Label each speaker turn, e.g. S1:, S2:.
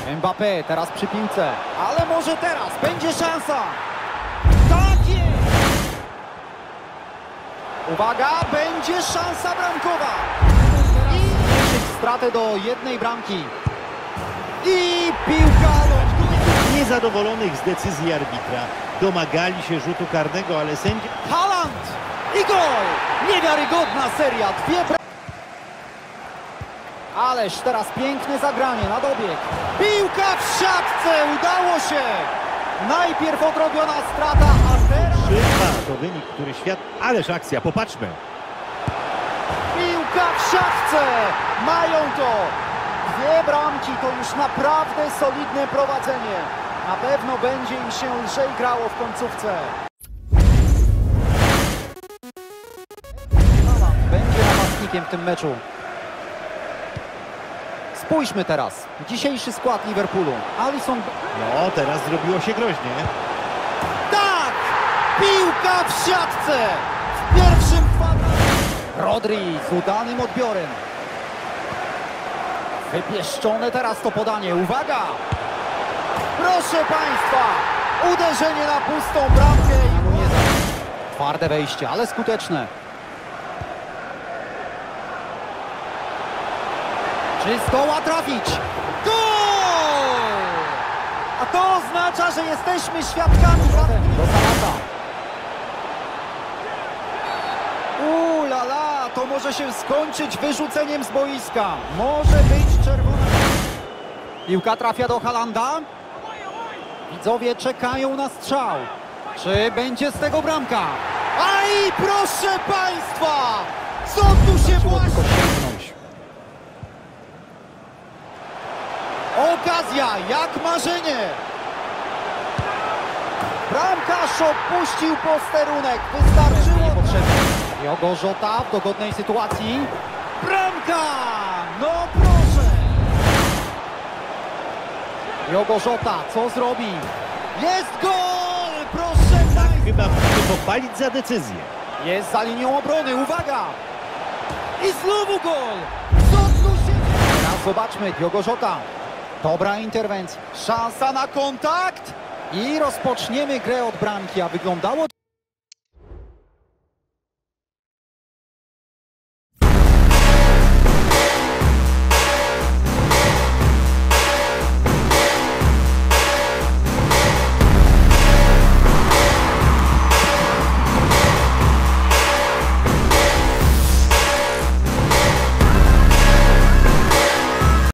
S1: Mbappé teraz przy piłce, ale może teraz będzie szansa. Tak jest! Uwaga, będzie szansa bramkowa. I zmniejszyć stratę do 1 bramki. I piłka ląduje.
S2: Niezadowolonych z decyzji arbitra. Domagali się rzutu karnego, ale sędzia...
S1: Haaland! I gol! Niewiarygodna seria, 2 bramki. Ależ teraz piękne zagranie na dobieg. Piłka w siatce, udało się! Najpierw odrobiona strata, a teraz...
S2: 3-2 to wynik, który świat... Ależ akcja, popatrzmy.
S1: Piłka w siatce! Mają to! 2 bramki to już naprawdę solidne prowadzenie. Na pewno będzie im się lżej grało w końcówce. Będzie napastnikiem w tym meczu. Spójrzmy teraz. Dzisiejszy skład Liverpoolu. Alisson...
S2: No, teraz zrobiło się groźnie.
S1: Tak! Piłka w siatce! W pierwszym kwadracie. Rodri z udanym odbiorem. Wypieszczone teraz to podanie. Uwaga! Proszę Państwa! Uderzenie na pustą bramkę i nie za... Twarde wejście, ale skuteczne. Czy zdoła trafić? Gol! A to oznacza, że jesteśmy świadkami do Salata. La la, to może się skończyć wyrzuceniem z boiska. Może być czerwona. Piłka trafia do Haalanda. Widzowie czekają na strzał. Czy będzie z tego bramka? Aj, proszę Państwa! Co tu się właśnie... Okazja, jak marzenie! Bramkarz opuścił posterunek. Wystarczyło niepotrzebnie. Diogo Jota w dogodnej sytuacji. Bramka! No proszę! Diogo Jota, co zrobi? Jest gol! Proszę
S2: Tak,
S1: Państwa!
S2: chyba musimy pochwalić za decyzję.
S1: Jest za linią obrony, uwaga! I znowu gol! Co tu się dzieje? Teraz zobaczmy, Diogo Jota. Dobra interwencja. Szansa na kontakt! I rozpoczniemy grę od bramki, a wyglądało...